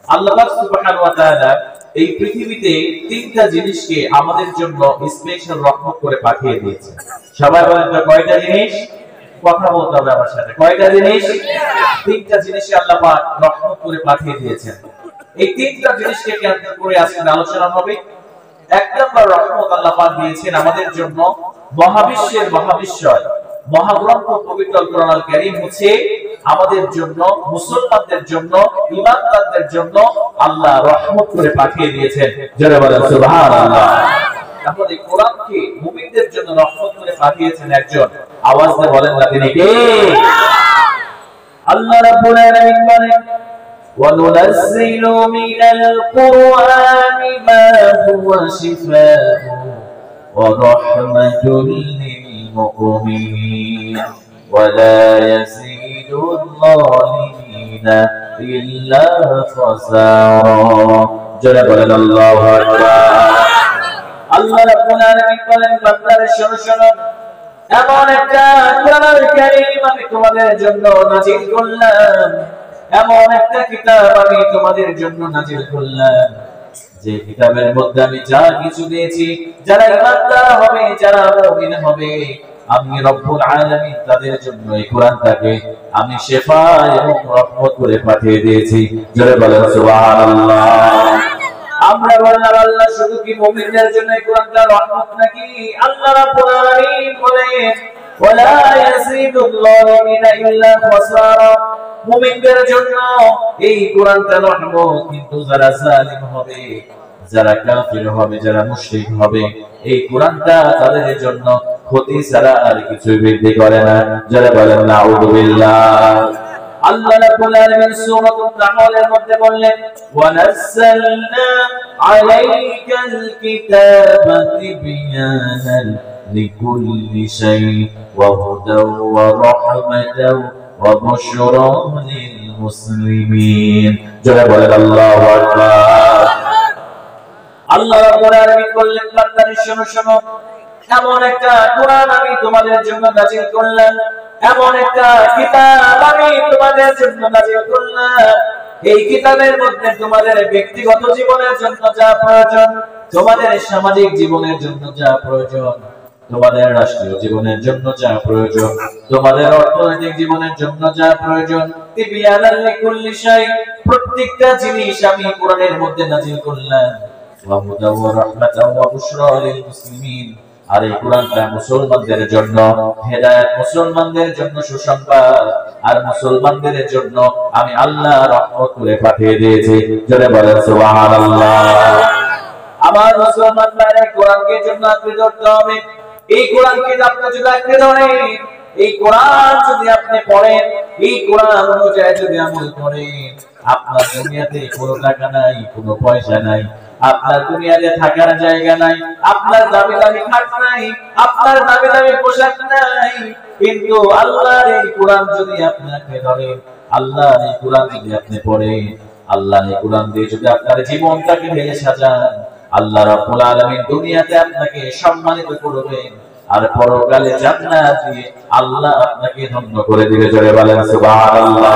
আল্লাহ পাক সুবহানাহু ওয়া তাআলা এই পৃথিবীতে তিনটা জিনিসকে আমাদের জন্য স্পেশাল রহমত করে পাঠিয়ে দিয়েছেন। সবাই বলেন তো কয়টা জিনিস? কথা বলতে হবে আমার সাথে। কয়টা জিনিস? তিনটা জিনিসকে আল্লাহ পাক রহমত করে পাঠিয়ে দিয়েছেন। এই তিনটা জিনিসকে কেন্দ্র করে আজকে আলোচনা হবে। এক নম্বর রহমত আল্লাহ পাক দিয়েছেন আমাদের জন্য, মহাবিশ্বের মহাবিশ্বয় মহাগ্রন্থ পবিত্র কোরআনুল কারীম হচ্ছে আমাদের জন্য, মুসলমানদের জন্য, ঈমানদারদের জন্য আল্লাহ রহমত করে পাঠিয়ে দিয়েছেন। জোরে বলেন সুবহানাল্লাহ। তাহলে কোরআনকে মুমিনদের জন্য রহমত করে পাঠিয়েছেন একজন, আওয়াজ দিয়ে বলেন না তিনি কে? আল্লাহ রাব্বুল আলামিন বলেন وَنُنَزِّلُ مِنَ الْقُرْآنِ مَا هُوَ شِفَاءٌ وَرَحْمَةٌ لِّلْمُؤْمِنِينَ وَلَا يَزِيدُ الظَّالِمِينَ إِلَّا خَسَارًا জোরে বলেন আল্লাহু আকবার। আল্লাহ রাব্বুল আলামিন বলেন বান্দারে শোনো শোনো, এমন একটা কোরআনুল কারীম আমি তোমাদের জন্য নাযিল করলাম, এমন একটা কিতাব আমি তোমাদের জন্য নাযিল করলাম, যে কিতাবের মধ্যে আমি যা কিছু দিয়েছি, যারা ঈমানদার হবে, যারা মুমিন হবে, আমি রব্বুল আলামিন তাদের জন্য এই কোরআনটাকে আমি শিফা এবং রহমত করে পাঠিয়ে দিয়েছি। জোরে বলেন সুবহানাল্লাহ। আমরা বললাম আল্লাহ শুধু কি মুমিনদের জন্য এই কোরআনটা রহমত নাকি? আল্লাহ রাব্বুল আলামিন বলেন ওয়ালা ইয়াজিদুল যালিমিনা ইল্লা খাসারা, মুমিনদের জন্য এই কোরআনটা রহমত, কিন্তু যারা জালিম হবে, যারা কাফির হবে, যারা মুশরিক হবে, এই কোরআনটা তাদের জন্য ক্ষতি ছাড়া আর কিছুই বৃদ্ধি করে না। যারা বলেন নাউযুবিল্লাহ। আল্লাহ রাব্বুল আলামিন সূরাতুন নাহলের মধ্যে বললেন ওয়ানাজ্জালনা আলাইকাল কিতাবা তিবয়ানান লিকুল্লি শাই ওয়া হুদাও ওয়া রাহমাতাও ওয়া বুশরা লিল মুসলিমিন। যারা বলেন আল্লাহু আকবার। আল্লাহ রাব্বুল আলামিন বললেন বান্দারে শোনো শোনো, এমন একটা কোরআন আমি তোমাদের জন্য নাযিল করলাম, এমন একটা কিতাব আমি তোমাদের জন্য নাযিল করলাম, এই কিতাবের মধ্যে তোমাদের ব্যক্তিগত জীবনের জন্য যা প্রয়োজন, তোমাদের সামাজিক জীবনের জন্য যা প্রয়োজন, তোমাদের রাষ্ট্রীয় জীবনের জন্য যা প্রয়োজন, তোমাদের অর্থনৈতিক জীবনের জন্য যা প্রয়োজন, তিবিয়ানাল লিকুল্লি শাই, প্রত্যেকটা জিনিস আমি কোরআনের মধ্যে নাযিল করলাম, ওয়া হুদাও ওয়া রাহমাতাও ওয়া বুশরা লিল মুসলিমিন, আর এই কোরআনটা মুসলমানদের জন্য হেদায়েত, মুসলমানদের জন্য সুসংবাদ, আর মুসলমানদের জন্য আমি আল্লাহ রহমত করে পাঠিয়ে দিয়েছি। জোরে বলেন সুবহানাল্লাহ। আমার মুসলমান ভাইরা, কোরআনকে জন্য আঁকড়ে ধরতে হবে। এই কোরআনকে আপনি যদি আঁকড়ে ধরেন, এই কোরআন যদি আপনি পড়েন, এই কোরআন অনুযায়ী যদি আমল করেন, আপনার দুনিয়াতে কোনো টাকা নাই, কোনো পয়সা নাই, আপনার দুনিয়াতে থাকার জায়গা নাই, আপনার দামি দামি খাট নাই, আপনার দামি দামি পোশাক নাই, কিন্তু আল্লাহর এই কোরআন যদি আপনাকে ধরেন, আল্লাহর এই কোরআন যদি আপনি পড়েন, আল্লাহর এই কোরআন দিয়ে যদি আপনার জীবনটাকে ঢেলে সাজান, আল্লাহ রাব্বুল আলামিন দুনিয়াতে আপনাকে সম্মানিত করবেন, আর পরকালে জান্নাত দিয়ে আল্লাহ আপনাকে ধন্য করে দিবে। জোরে বলেন সুবহানাল্লাহ।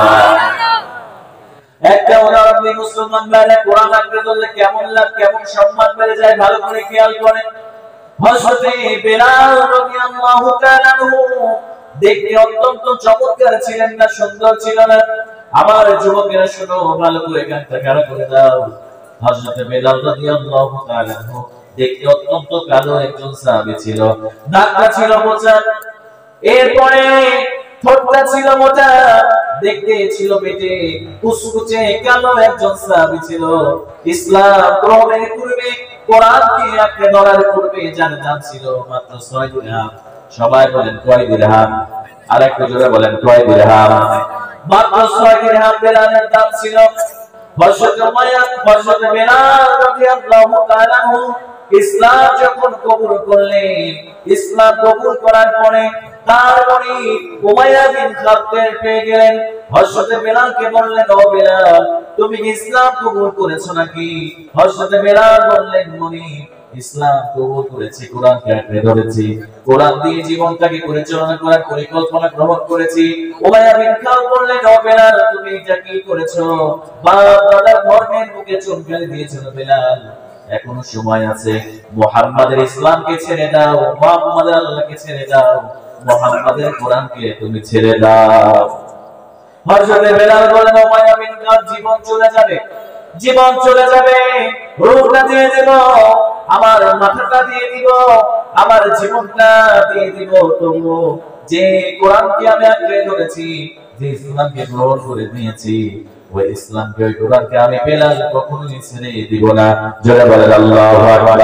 একটা উদাহরণ দিই, মুসলমান ভাইরা, কোরআন আঁকড়ে ধরলে কেমন লাভ, কেমন সম্মান বেড়ে যায়, ভালো করে খেয়াল করেন। হযরতে বেলাল রাদিয়াল্লাহু তাআলা আনহু দেখতে অত্যন্ত চমৎকার ছিলেন না, সুন্দর ছিল না? আমার যুবকেরা শোনো, ভালো করে কানটা খাড়া করে দাও। হযরতে বেলাল রাদিয়াল্লাহু তাআলা আনহু দেখতে অত্যন্ত কালো একজন সাহাবী ছিল। নাকটা ছিল মোটা, এরপরে ঠোঁটটা ছিল মোটা, দেখতে ছিল বেটে, কুচকুচে কালো একজন সাহাবী ছিল। ইসলাম গ্রহণের পূর্বে, কোরআনকে আঁকড়ে ধরার পূর্বে যার দাম ছিল মাত্র 6 দিরহাম। সবাই বলেন কয় দিরহাম? আর একটু জোরে বলেন কয় দিরহাম? মাত্র 6 দিরহাম বেলালের দাম ছিল। হযরত বেলাল রাদিয়াল্লাহু তাআলা আনহু ইসলাম যখন কবুল করলেন, ইসলাম কবুল করার পরে তার মুরিদ উমাইয়া বিন খাত্তাব পেয়ে গেলেন। হযরত বেলালকে বললেন, ও বেলাল, তুমি কি ইসলাম কবুল করেছো নাকি? হযরত বেলাল বললেন, মুরিদ ইসলাম কবুল করেছি, কোরআনকে আঁকড়ে ধরেছি, কোরআন দিয়ে জীবনটাকে পরিচালনা করার পরিকল্পনা গ্রহণ করেছি। উমাইয়া বিন খাত্তাব বললেন, ও বেলাল, তুমি এটা কি করেছো? বাপ দাদার ধর্মের মুখে চুনকালি দিয়েছিল বেলাল, এখনো সময় আছে। মুহাম্মাদের ইসলামকে ছেড়ে দাও, মুহাম্মাদের আল্লাহকে ছেড়ে দাও, মুহাম্মাদের কোরআনকে তুমি ছেড়ে দাও। হযরত বেলাল বলেন, উমাইয়া বিন কাব জীবন চলে যাবে, জীবন চলে যাবে, রূহটা দিয়ে দেব, আমার মাথাটা দিয়ে দিব, আমার জীবনটা দিয়ে দিব, তবু যে কোরআনকে আমি আঁকড়ে ধরেছি, যে ইসলামকে গ্রহণ করে নিয়েছি, ওই ইসলামকে, ওই কোরআনকে আমি বেলাল কখনোই ছেড়ে দিব না। জোরে বলেন আল্লাহু আকবার।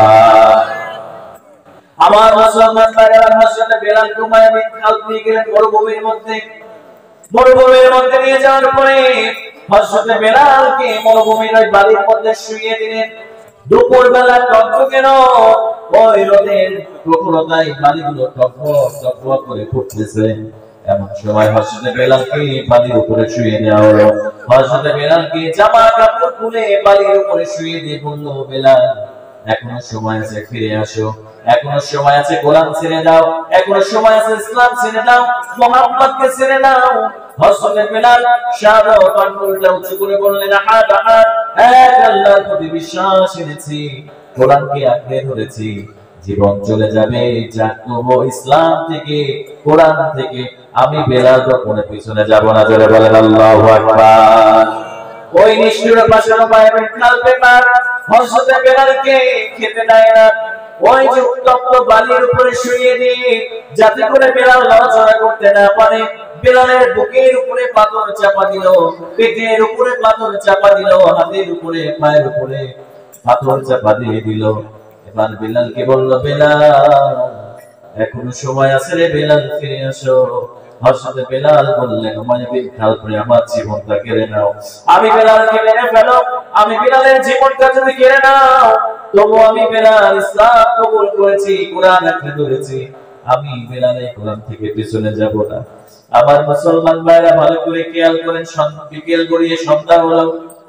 আমার মুসলমান ভাইরা, হযরত বেলাল উমাইয়া বিন কাব নিয়ে গেলেন মরুভূমির মধ্যে। মরুভূমির মধ্যে নিয়ে যাওয়ার পরে হযরত বেলালকে মরুভূমির ওই বালির মধ্যে শুইয়ে দিলেন। দুপুরবেলা টকটকের ওই রোদের প্রখরতায় বালিগুলো টকবক টকবক করে ফুটতেছে। এমন সময় হযরত বেলালকে বালির উপরে শুইয়ে দেওয়া হলো। হযরত বেলালকে জামা কাপড় খুলে বালির উপরে শুইয়ে দিয়ে বলল, বেলাল এখনো সময় আছে, ফিরে আসো, এখনো সময় আছে, কোরআন ছেড়ে দাও, এখনো সময় আছে, ইসলাম ছেড়ে দাও, মুহাম্মদকে ছেড়ে দাও। হযরত বেলাল শাহাদাত আঙ্গুলটা উঁচু করে বললেন, আহাদ আহাদ, এক আল্লাহর প্রতি বিশ্বাস এনেছি, কোরআনকে আঁকড়ে ধরেছি, জীবন চলে যাবে, যাক তবু ইসলাম থেকে, কোরআন থেকে আমি বেলাল কখনো পিছনে যাব না। জোরে বলেন আল্লাহু আকবার। ওই নিষ্ঠুর পাশের বাইরে খালপে মার হযরত বেলালকে খেতে দেয় না, ওই যে উত্তপ্ত বালির উপরে শুইয়ে দিয়ে, যাতে করে বেলাল নড়াচড়া করতে না পারে। বেলালের বুকের উপরে পাথর চাপা দিল, পেটের উপরে পাথর চাপা দিল, হাতের উপরে, পায়ের উপরে পাথর চাপা দিয়ে দিল। এবার বেলালকে বলল, বেলাল এখনো সময় আছে রে, বেলাল ফিরে আসো। হযরত বেলাল বললেন, উমাইয়া বিন কাব, আমার জীবনটা কেড়ে নাও, আমি বেলালকে মেরে ফেলো, আমি বেলালের জীবনটা যদি কেড়ে নাও, তবু আমি বেলাল ইসলাম কবুল করেছি, কোরআন আঁকড়ে ধরেছি, আমি বেলালের কোরআন থেকে পিছনে যাব না। আমার মুসলমান ভাইরা ভালো করে খেয়াল করেন, বিকেল গড়িয়ে সন্ধ্যা হলো।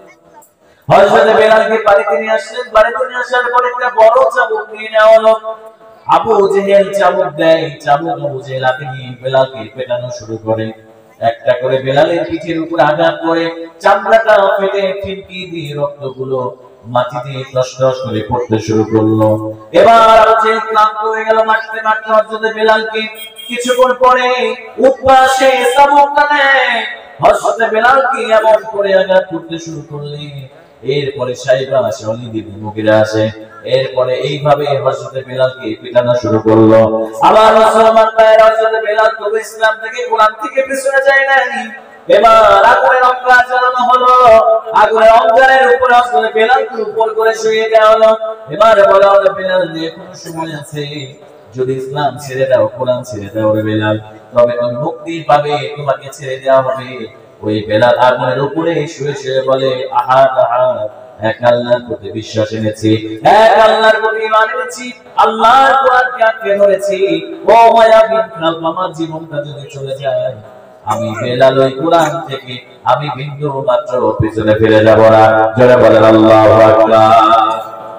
হযরত বেলালকে বাড়িতে নিয়ে আসলেন। বাড়িতে নিয়ে আসার পর একটা বড় চাবুক নিয়ে নেওয়া হলো। আবু জেহেল চাবুক দেয়, চাবুক আবু জেহেল হাতে নিয়ে বেলালকে পেটানো শুরু করে। একটা করে বেলালের পিঠের উপর আঘাত করে চামড়াটা ফেটে ফিনকি দিয়ে রক্তগুলো মাটিতে টসটস করে পড়তে শুরু করলো। এবার আবু জেহেল ক্লান্ত হয়ে গেল, মারতে মারতে হযরত বেলালকে। কিছুক্ষণ পরে উপাসে চাবুকটা নেয়, হযরত বেলালকে এমন করে আঘাত করতে শুরু করলেন। এরপরে সাইবা আসে, ওয়ালিদ ইবনে মুগিরা আসে। এরপরে এইভাবে হযরত বেলালকে পিটানো শুরু করলো। আবার মুসলমান ভাইরা, হযরত বেলাল তো ইসলাম থেকে, কোরআন থেকে পিছনে যায় নাই। এবার আগুনের অঙ্গার জ্বালানো হলো, আগুনের অঙ্গারের উপরে হযরত বেলালকে উপর করে শুইয়ে দেওয়া হলো। এবার বলা হলো, বেলাল এখনো সময় আছে, যদি ইসলাম ছেড়ে দাও, কোরআন ছেড়ে দাও রে বেলাল, তবে তুমি মুক্তি পাবে, তোমাকে ছেড়ে দেওয়া হবে। ওই বেলাল আগুনের উপরে শুয়ে শুয়ে বলে, আহাদ আহাদ, এক আল্লাহর প্রতি বিশ্বাস এনেছি, এক আল্লাহর প্রতি ঈমান এনেছি, আল্লাহর কোরআনকে আঁকড়ে ধরেছি। ও উমাইয়া বিন কাব, আমার জীবনটা যদি চলে যায়, আমি বেলাল ওই কোরআন থেকে আমি বিন্দু মাত্র পিছনে ফিরে যাব না। জোরে বলেন আল্লাহু আকবার।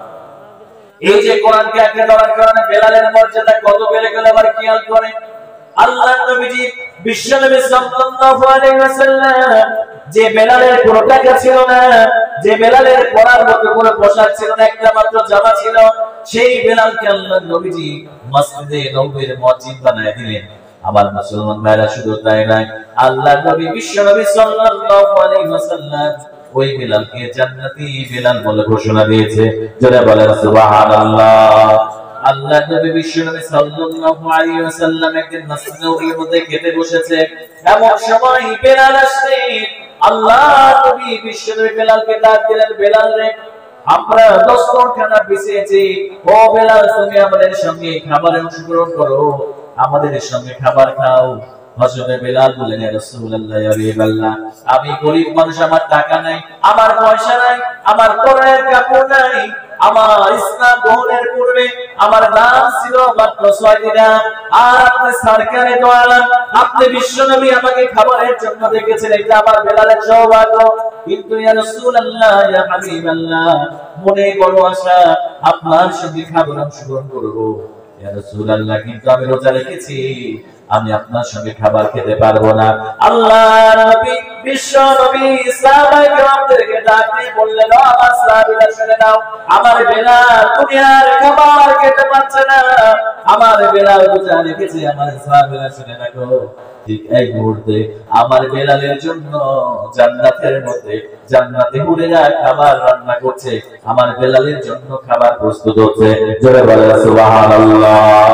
এই যে কোরআনকে আঁকড়ে ধরার কারণে বেলালের মর্যাদা কত বেড়ে গেল, আবার খেয়াল করেন। আল্লাহর নবীজি বিশ্বনবী সাল্লাল্লাহু আলাইহি ওয়াসাল্লাম যে বেলালের কোনো টাকা ছিল না, যে বেলালের পরার মতো কোনো পোশাক ছিল না, একটা মাত্র জামা ছিল, সেই বেলালকে আল্লাহর নবীজি মসজিদে নববীর মুয়াজ্জিন বানায় দিলেন। আমার মুসলমান ভাইরা, শুধু তাই নয়, আল্লাহর নবী বিশ্বনবী সাল্লাল্লাহু আলাইহি ওয়াসাল্লাম ওই বেলালকে জান্নাতি বেলাল বলে ঘোষণা দিয়েছে। যারা বলেন সুবহানাল্লাহ। আল্লাহর নবী বিশ্বনবী সাল্লাল্লাহু আলাইহি ওয়াসাল্লাম একদিন মসজিদে নববীর মধ্যে খেতে বসেছে। এমন সময় বেলাল আসলেন। আল্লাহর নবী বিশ্বনবী বেলালকে ডাক দিলেন, বেলাল রে, আমরা দস্তরখানা বিছিয়েছি, ও বেলাল তুমি আমাদের সঙ্গে খাবারে অংশগ্রহণ করো, আমাদের সঙ্গে খাবার খাও। হযরত বেলাল বললেন, ইয়া রাসূলুল্লাহ, ইয়া হাবিবাল্লাহ, আমি গরীব মানুষ, আমার টাকা নাই, আমার পয়সা নাই, আমার পরনের কাপড় নাই, আমার ইসলাম গ্রহণের পূর্বে আমার দাম ছিল মাত্র 6 দিরহাম, আর আপনি সরকারে দয়ালাম, আপনি বিশ্বনবী আমাকে খাবারের জন্য ডেকেছেন, এটা আমার বেলালের সৌভাগ্য। কিন্তু ইয়া রাসূলুল্লাহ, ইয়া হাবিবাল্লাহ, মনে বড় আশা, আপনার সঙ্গে খাবার অংশগ্রহণ করব, ইয়া রাসূলুল্লাহ, কিন্তু আমি রোজা রেখেছি, আমি আপনার সঙ্গে খাবার খেতে পারবো না। আল্লাহর নবী, বিশ্ব নবী সাহাবায়ে কেরামদেরকে ডাক দিয়ে বললেন, আমার সাহাবীরা শুনে নাও, আমার বেলাল দুনিয়ার খাবার খেতে পারছে না, আমার বেলাল রোজা রেখেছে, আমার সাহাবীরা শুনে রাখো, ঠিক এই মুহূর্তে আমার বেলালের জন্য জান্নাতের মধ্যে জান্নাতে হুরেরা খাবার রান্না করছে, আমার বেলালের জন্য খাবার প্রস্তুত হচ্ছে। জোরে বলেন সুবহানাল্লাহ।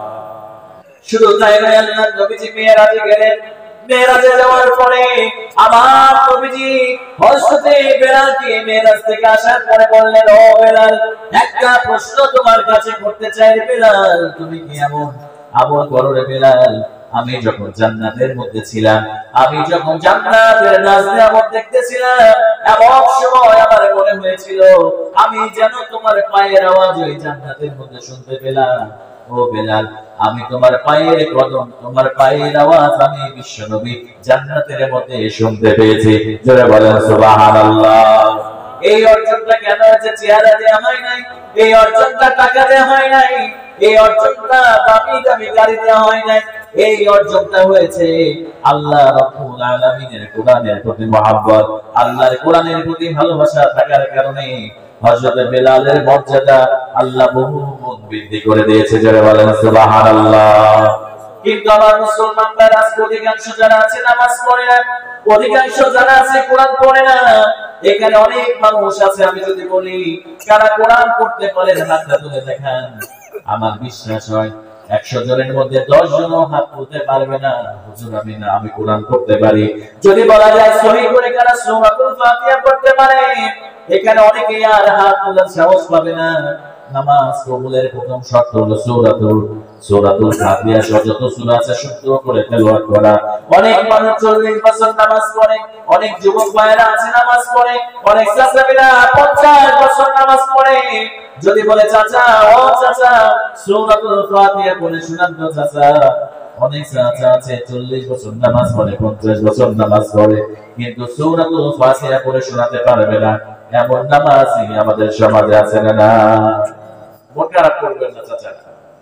শুধু তাই নয়, আল্লাহর নবীজি মেরাজে গেলেন। মেরাজে যাওয়ার পরে আমার নবীজি হযরত বেলালকে মেরাজ থেকে আসার পরে বললেন, ও বেলাল, একটা প্রশ্ন তোমার কাছে করতে চাই বেলাল, তুমি কি এমন আমল করো রে বেলাল? আমি যখন জান্নাতের মধ্যে ছিলাম, আমি যখন জান্নাতের নাজরাত দেখতেছিলাম, এমন সময় আমার মনে হয়েছিল আমি যেন তোমার পায়ের আওয়াজ ওই জান্নাতের মধ্যে শুনতে পেলাম। ও বেলাল, আমি তোমার পায়ের কদম, তোমার পায়ের আওয়াজ আমি বিশ্বনবী জান্নাতের মধ্যে শুনতে পেয়েছি। জোরে বলেন সুবহানাল্লাহ। এই অর্জনটা কেন হয়েছে? চেহারা দেয়া হয় নাই, এই অর্জনটা টাকা দেয়া হয় নাই, এই অর্জনটা দামি দামি গাড়ি দেওয়া হয় নাই, এই অর্জনটা হয়েছে আল্লাহ রাব্বুল আলামিনের কোরআনের প্রতি মহব্বত, আল্লাহর কোরআনের প্রতি ভালোবাসা থাকার কারণে হযরত বেলালের মর্যাদা আল্লাহ বহু গুণ বৃদ্ধি করে দিয়েছে। যারা বলেন সুবহানাল্লাহ। কিন্তু আমার মুসলমান ভাইরা অধিকাংশ যারা আছে নামাজ পড়ে না, অধিকাংশ যারা আছে কোরআন পড়ে না। এখানে অনেক মানুষ আছে, আমি যদি বলি কারা কোরআন পড়তে পারে হাতটা তুলে দেখান, আমার বিশ্বাস হয় 100 জনের মধ্যে 10 জন হাত তুলতে পারবে না, হুজুর আমি কোরআন পড়তে পারি। যদি বলা যায় সহি করে কারা সূরাতুল ফাতিহা পড়তে পারে, এখানে অনেকে আর হাত তোলার সাহস পাবে না। নামাজ কবুলের প্রথম শর্ত হলো সূরাতুল ফাতিহা সহ যত সূরা আছে শুদ্ধ করে তেলাওয়াত করা। অনেক মানুষ 40 বছর নামাজ পড়ে, অনেক যুবক ভাইরা আছে নামাজ পড়ে, অনেক চাচারা 50 বছর নামাজ পড়ে। যদি বলে চাচা, ও চাচা সূরাতুল ফাতিহা পড়ে শোনান তো চাচা, অনেক চাচা আছে 40 বছর নামাজ পড়ে, 50 বছর নামাজ পড়ে, কিন্তু সূরাতুল ফাতিহা পড়ে শোনাতে পারবে না। এমন নামাজি আমাদের সমাজে আছে না? মন খারাপ করবেন না চাচা,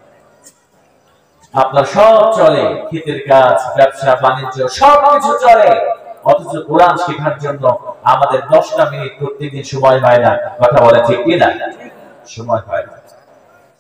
আপনার সব চলে, ক্ষেতের কাজ, ব্যবসা বাণিজ্য সবকিছু চলে, অথচ কোরআন শেখার জন্য আমাদের 10টা মিনিট প্রত্যেকদিন সময় হয় না। কথা বলে ঠিক কিনা? সময় হয় না।